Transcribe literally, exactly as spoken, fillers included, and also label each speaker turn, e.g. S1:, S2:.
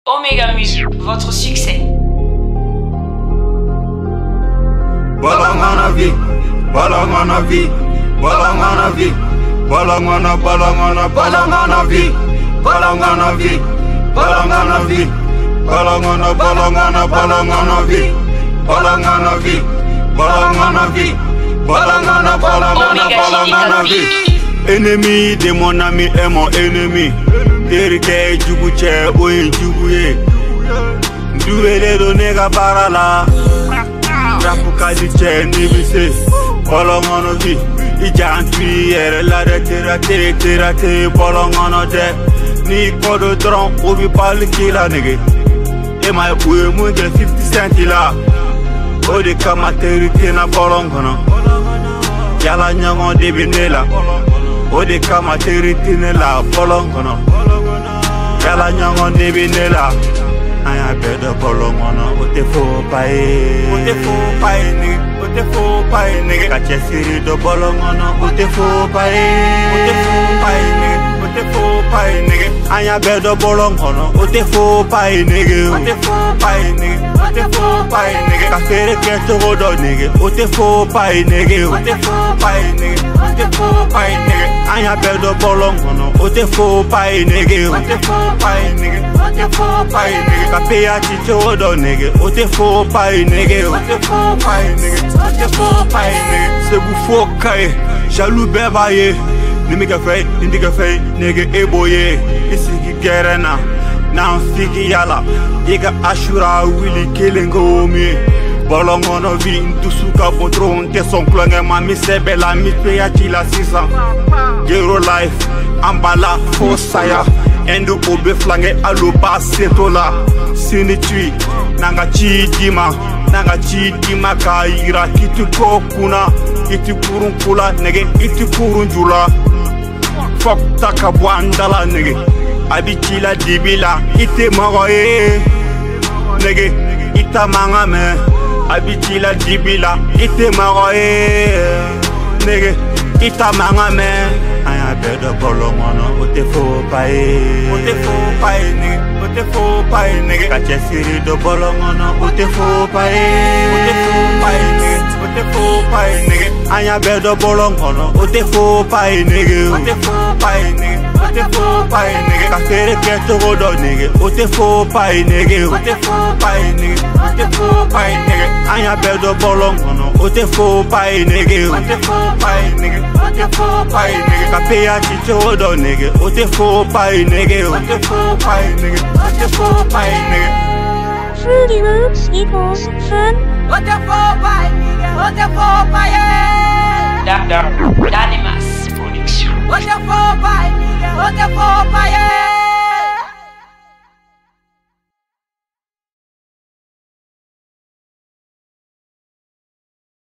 S1: Omega Music, votre succès.
S2: Balangana vi, balangana vi, balangana vi, balangana balangana balangana vi, balangana vi, balangana vi, balangana balangana balangana vi, balangana vi, balangana vi, balangana balangana balangana vi. Ennemi de mon ami est mon ennemi. Terike jugu che oye jugu ye. Duele do nega barala. Rapu kadi che nibise. Bolongono vi. Ijantui ere la de terate terate bolongono de. Ni kodo dron obi pali kila nege. E mai uye munge fifty cent la. Ode kama terike na bolongono. Yala nyango debinela. Ode kama terike la bolongono. Yala nyango debinela. Aya bedo bolongono. Ote fo pae. Ote fo pae nige. Ote fo pae nige. Kache siri do bolongono. Ote fo pae. Ote fo pae nige. Ote fo pae nige. Aya bedo bolongono. Ote fo pae nige. Ote fo pae nige. Ote fo pae nige. Kafere keto godo nige. Ote fo pae nige. Ote fo pae nige. Ote fo pae nige. Aya bedo bolongono. Ote fo pae nige. Ote fo pae nige. Ote fo pae nige. Kapea chicho godo nige. Ote fo pae nige. Ote fo pae nige. Ote fo pae nige. Se bufo kaye. Jaloux bebaye. Nimiga fay, nindiga fay, nigga eboye. Isiki gerena, now fiki yala. Iga ashura willy killing go me. Bolongono vi intusuka botron te son klonge mami sebela mi peya chila sisa. Gero life, ambala fosaya. Endo obe flange aloba setola. Sinitui, nanga chi dima. Nanga chi dima ka ira kiti kokuna. Iti kurun kula nege iti kurun jula. Fuck taka buandala nege. Abitila dibila ite magoye. Nege ita mangame. Abitila dibila ite magoye. Nege ita mangame. Aya bedo bolongono. Ote fo pae. Ote fo pae nege. Ote fo pae nege. Kache siri do bolongono. Ote fo pae. Ote fo pae nege. Ote fo pae nege. Aya bedo bolongono. Ote fo pae nege. Ote fo pae nege. Ote fo pae nege. Kafere keto godo nege. Ote fo pae nege. Ote fo pae nege. Ote fo pae nege. Aya bedo bolongono. Ote fo pae nege. Ote fo pae nege. Ote fo pae nege. Kapea chicho godo nege. Ote fo pae nege. Ote fo pae nege. Ote fo pae nege.
S3: Fruity Loops equals fun.
S4: Ote fo pae nege. Ote fo pae.
S1: Da, da, Danimas Production.
S4: Ote fo pae nege. Ote fo pae.